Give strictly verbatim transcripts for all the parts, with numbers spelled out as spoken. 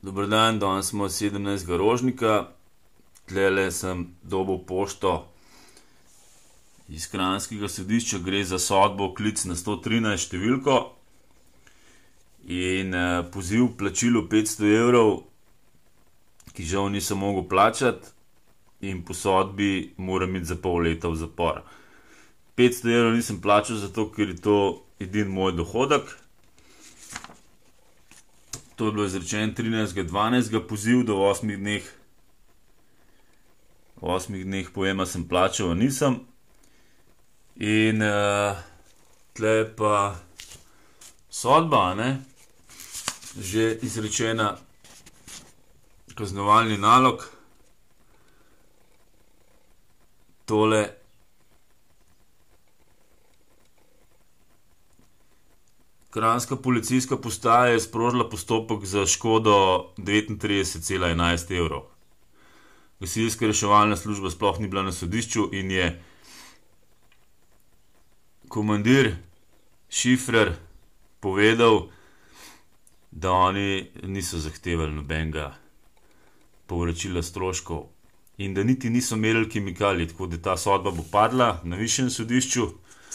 Dober dan, danes smo sedemnajstega rožnika. Tlele sem dobil pošto iz kranjskega sodišča, gre za sodbo klic na sto trinajst številko in eh, poziv plačilu petsto evrov, ki žal nisem mogel plačati, in po sodbi moram iti za pol leta v zapor. petsto evrov nisem plačal zato, ker je to edini moj dohodek. To je bilo izrečeno trinajstega dvanajstega, poziv do osmih dneh. V osmih dneh pojema sem plačal, a nisem. In uh, tle je pa sodba, ne? Že izrečena kaznovalni nalog. Tole kranjska policijska postaja je sprožila postopek za škodo devetintrideset cela enajst evrov. Gasilska reševalna služba sploh ni bila na sodišču in je komandir Šifrer povedal, da oni niso zahtevali nobenega povračila stroškov in da niti niso merili kemikalij, tako da ta sodba bo padla na višjem sodišču,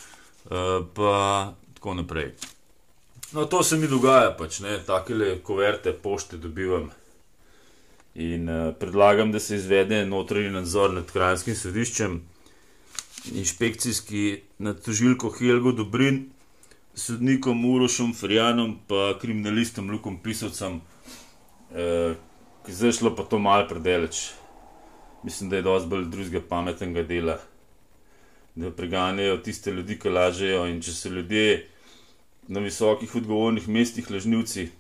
pa tako naprej. No, to se mi dogaja pač, ne, takele koverte pošte dobivam in uh, predlagam, da se izvede notranji nadzor nad kranjskim sodiščem, inšpekcijski nad tožilko Helgo Dobrin, sodnikom Urošem Ferjanom pa kriminalistom Lukom Pisovcem, uh, ki zdaj šlo pa to malo predaleč. Mislim, da je dosti bolj drugega pametnega dela, da preganjajo tiste ljudi, ki lažejo, in če se ljudje na visokih odgovornih mestih lažnivci